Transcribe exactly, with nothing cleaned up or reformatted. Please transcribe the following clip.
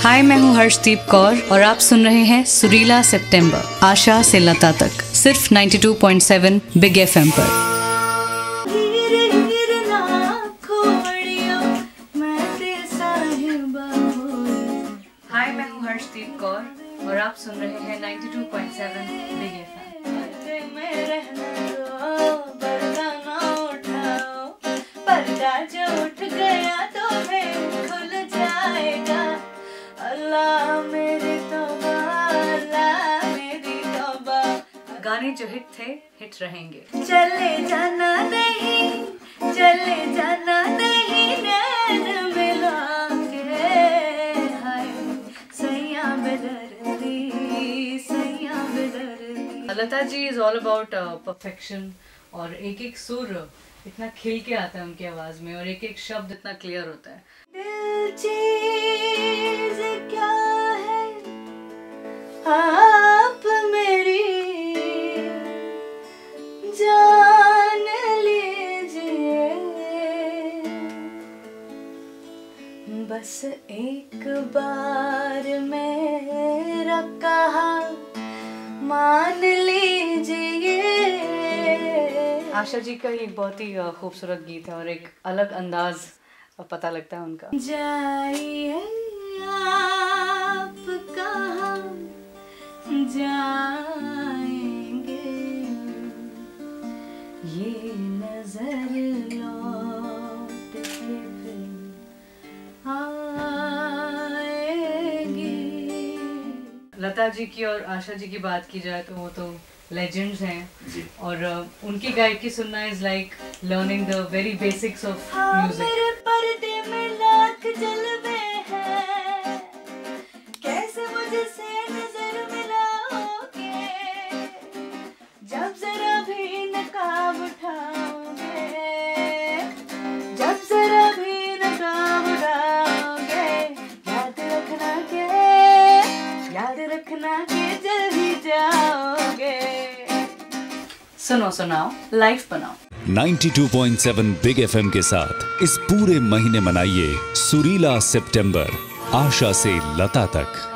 हाय, मैं हूँ हर्षदीप कौर और आप सुन रहे हैं सुरीला सितंबर, आशा से लता तक, सिर्फ बानवे पॉइंट सात बिग एफएम पर। हाय, मैं हूँ हर्षदीप कौर और आप सुन रहे हैं बानवे पॉइंट सात बिग एफएम। जो उठ गया तो फिर खुल जाएगा। अल्लाह मेरी तौबा, अल्लाह मेरी तौबा। गाने जो हिट थे हिट रहेंगे। चले जाना नहीं, चले जाना नहीं, नैन मिला के हाय सैया बेदर्दी, सैया बेदर्दी। Lata ji is all about perfection और एक एक सुर इतना खिल के आता है उनकी आवाज में और एक एक शब्द इतना क्लियर होता है। दिल चीज़ क्या है आप मेरी जान लीजिए, बस एक बार मेरा कहा मान लीजिए। आशा जी का ये बहुत ही खूबसूरत गीत है और एक अलग अंदाज पता लगता है उनका। जाइए आप कहाँ जाएंगे, ये नजर लौट के फिर आएगी। लता जी की और आशा जी की बात की जाए तो वो तो लेजेंड्स हैं और uh, उनकी गायकी सुनना is like learning the very basics of music. मेरे पर्दे में लाख जलवे हैं, कैसे मुझसे नजर मिलाओगे, जब जरा भी नकाब उठाओगे, जब जरा भी नकाब उठाओगे, याद रखना के, याद रखना के जल ही जाओगे। सुनो सुनाओ लाइव बनाओ। बानवे पॉइंट सात बिग एफएम के साथ इस पूरे महीने मनाइए सुरीला सितंबर, आशा से लता तक।